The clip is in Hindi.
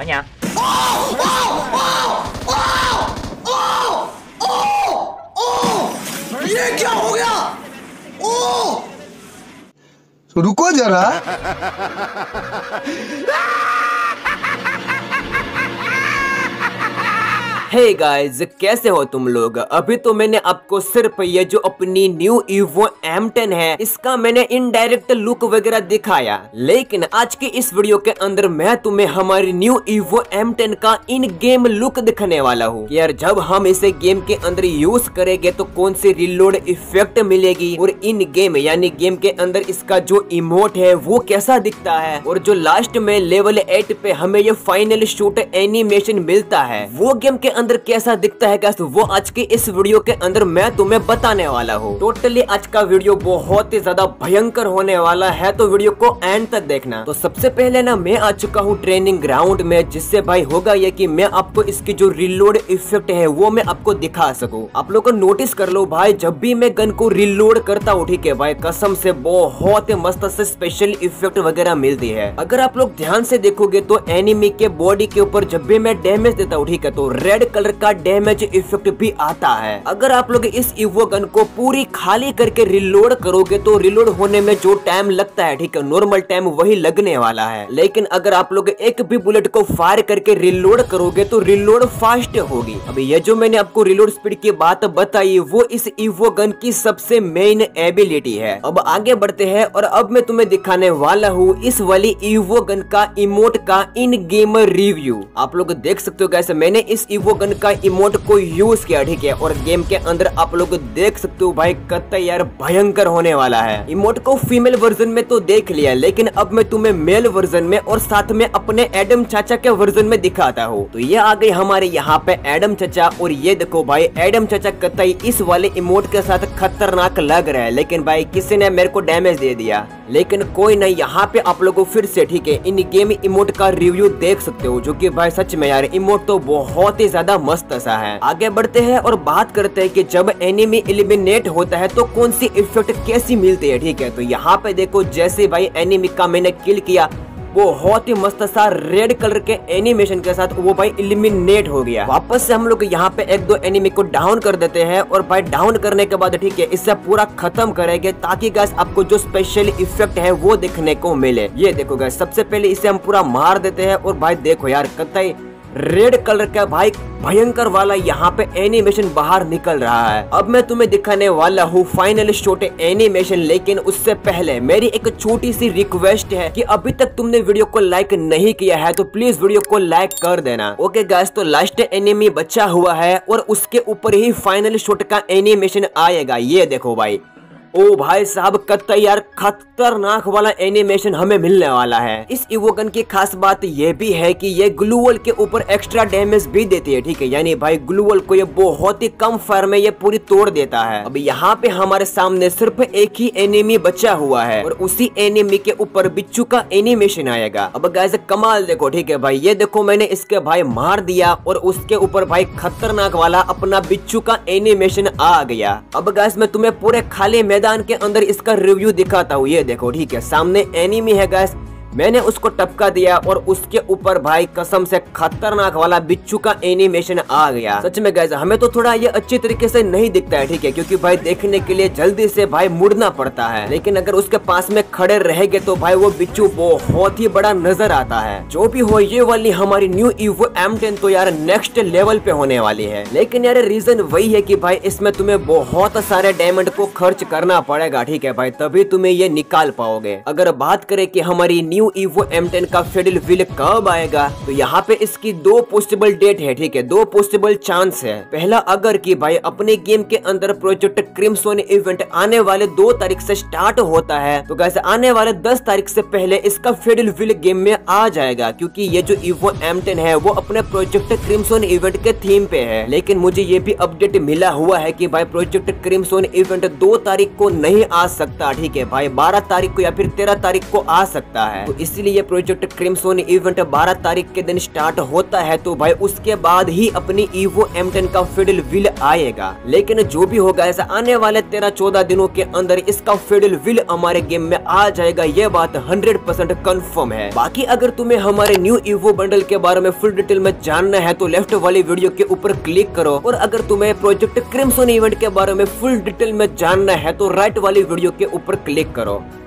ở nhà। ये क्या हो गया? रुको जरा। हे गाइस, कैसे हो तुम लोग? अभी तो मैंने आपको सिर्फ ये जो अपनी न्यू ईवो M10 है इसका मैंने इनडायरेक्ट लुक वगैरह दिखाया, लेकिन आज की इस वीडियो के अंदर मैं तुम्हें हमारी न्यू ईवो M10 का इन गेम लुक दिखाने वाला हूँ। यार जब हम इसे गेम के अंदर यूज करेंगे तो कौन सी रिलोड इफेक्ट मिलेगी और इन गेम यानी गेम के अंदर इसका जो इमोट है वो कैसा दिखता है, और जो लास्ट में लेवल 8 पे हमें ये फाइनल शूट एनिमेशन मिलता है वो गेम के अंदर कैसा दिखता है गाइस, वो आज की इस वीडियो के अंदर मैं तुम्हें बताने वाला हूँ। टोटली आज का वीडियो बहुत ही ज्यादा भयंकर होने वाला है, तो वीडियो को एंड तक देखना। तो सबसे पहले ना मैं आ चुका हूँ ट्रेनिंग ग्राउंड में, जिससे भाई होगा ये कि मैं आपको इसकी जो रिलोड इफेक्ट है वो मैं आपको दिखा सकूँ। आप लोग नोटिस कर लो भाई, जब भी मैं गन को रिलोड करता हूँ ठीक है भाई, कसम से बहुत ही मस्त से स्पेशल इफेक्ट वगैरह मिलती है। अगर आप लोग ध्यान से देखोगे तो एनिमी के बॉडी के ऊपर जब भी मैं डैमेज देता हूँ ठीक है, तो रेड कलर का डैमेज इफेक्ट भी आता है। अगर आप लोग इस ईवो गन को पूरी खाली करके रिलोड करोगे तो रिलोड होने में जो टाइम लगता है ठीक है, नॉर्मल टाइम वही लगने वाला है। लेकिन अगर आप लोग एक भी बुलेट को फायर करके रिलोड करोगे तो रिलोड फास्ट होगी। अभी ये जो मैंने आपको रिलोड स्पीड की बात बताई वो इस ईवो गन की सबसे मेन एबिलिटी है। अब आगे बढ़ते हैं और अब मैं तुम्हें दिखाने वाला हूँ इस वाली ईवो गन का इमोट का इन गेम रिव्यू। आप लोग देख सकते हो गाइस, मैंने इस ईवो गन का इमोट को यूज किया ठीक है, और गेम के अंदर आप लोग देख सकते हो भाई कतई यार भयंकर होने वाला है। इमोट को फीमेल वर्जन में तो देख लिया, लेकिन अब मैं तुम्हें मेल वर्जन में और साथ में अपने एडम चाचा के वर्जन में दिखाता हूँ। तो ये आ गए हमारे यहाँ पे एडम चाचा, और ये देखो भाई एडम चाचा कतई इस वाले इमोट के साथ खतरनाक लग रहा है, लेकिन भाई किसी ने मेरे को डैमेज दे दिया। लेकिन कोई नहीं, यहाँ पे आप लोगों फिर से ठीक है इन गेम इमोट का रिव्यू देख सकते हो, जो कि भाई सच में यार इमोट तो बहुत ही ज्यादा मस्त सा है। आगे बढ़ते हैं और बात करते हैं कि जब एनिमी एलिमिनेट होता है तो कौन सी इफेक्ट कैसी मिलती है ठीक है। तो यहाँ पे देखो जैसे भाई एनिमी का मैंने किल किया, बहुत ही मस्त सा रेड कलर के एनिमेशन के साथ वो भाई एलिमिनेट हो गया। वापस से हम लोग यहाँ पे एक दो एनिमी को डाउन कर देते हैं, और भाई डाउन करने के बाद ठीक है इससे पूरा खत्म करेंगे, ताकि गैस आपको जो स्पेशल इफेक्ट है वो देखने को मिले। ये देखो गैस, सबसे पहले इसे हम पूरा मार देते हैं, और भाई देखो यार कतई रेड कलर का भाई भयंकर वाला यहाँ पे एनिमेशन बाहर निकल रहा है। अब मैं तुम्हें दिखाने वाला हूँ फाइनल शॉट एनिमेशन, लेकिन उससे पहले मेरी एक छोटी सी रिक्वेस्ट है कि अभी तक तुमने वीडियो को लाइक नहीं किया है तो प्लीज वीडियो को लाइक कर देना। ओके गाइस, तो लास्ट एनिमी बचा हुआ है और उसके ऊपर ही फाइनल शॉट का एनिमेशन आएगा। ये देखो भाई, ओ भाई साहब कतई यार खतरनाक वाला एनिमेशन हमें मिलने वाला है। इस ईवो गन की खास बात ये भी है कि ये ग्लूवल के ऊपर एक्स्ट्रा डैमेज भी देती है ठीक है, यानी भाई ग्लूवल को ये बहुत ही कम फायर में ये पूरी तोड़ देता है। अब यहाँ पे हमारे सामने सिर्फ एक ही एनिमी बचा हुआ है, और उसी एनिमी के ऊपर बिच्छू का एनिमेशन आएगा। अब गाइस कमाल देखो ठीक है भाई, ये देखो मैंने इसके भाई मार दिया और उसके ऊपर भाई खतरनाक वाला अपना बिच्छू का एनिमेशन आ गया। अब गाइस मैं तुम्हें पूरे खाली मैदान के अंदर इसका रिव्यू दिखाता हूँ। ये देखो ठीक है, सामने एनिमी है गाइस, मैंने उसको टपका दिया और उसके ऊपर भाई कसम से खतरनाक वाला बिच्छू का एनिमेशन आ गया। सच में गाइस हमें तो थोड़ा ये अच्छे तरीके से नहीं दिखता है ठीक है, क्योंकि भाई देखने के लिए जल्दी से भाई मुड़ना पड़ता है, लेकिन अगर उसके पास में खड़े रहेंगे तो भाई वो बिच्छू बहुत ही बड़ा नजर आता है। जो भी हो, ये वाली हमारी न्यू ईवो M10 तो यार नेक्स्ट लेवल पे होने वाली है, लेकिन यार रीजन वही है कि भाई इसमें तुम्हें बहुत सारे डायमंड को खर्च करना पड़ेगा ठीक है भाई, तभी तुम्हें ये निकाल पाओगे। अगर बात करें कि हमारी न्यू ईवो M10 का फेडल व्हील कब आएगा, तो यहाँ पे इसकी दो पॉसिबल डेट है ठीक है, दो पॉसिबल चांस है। पहला, अगर कि भाई अपने गेम के अंदर प्रोजेक्ट क्रिम्सन इवेंट आने वाले 2 तारीख से स्टार्ट होता है, तो कैसे आने वाले 10 तारीख से पहले इसका फेडल व्हील गेम में आ जाएगा, क्योंकि ये जो ईवो M10 है वो अपने प्रोजेक्ट क्रिम्सन इवेंट के थीम पे है। लेकिन मुझे ये भी अपडेट मिला हुआ है कि भाई प्रोजेक्ट क्रिम्सन इवेंट 2 तारीख को नहीं आ सकता ठीक है भाई, 12 तारीख को या फिर 13 तारीख को आ सकता है। तो इसलिए प्रोजेक्ट क्रिम्सन इवेंट 12 तारीख के दिन स्टार्ट होता है, तो भाई उसके बाद ही अपनी ईवो M10 का फिडल व्हील आएगा। लेकिन जो भी होगा ऐसा आने वाले 13-14 दिनों के अंदर इसका फिडल व्हील हमारे गेम में आ जाएगा, ये बात 100% कंफर्म है। बाकी अगर तुम्हें हमारे न्यू ईवो बंडल के बारे में फुल डिटेल में जानना है तो लेफ्ट वाली वीडियो के ऊपर क्लिक करो, और अगर तुम्हें प्रोजेक्ट क्रिम्सन इवेंट के बारे में फुल डिटेल में जानना है तो राइट वाली वीडियो के ऊपर क्लिक करो।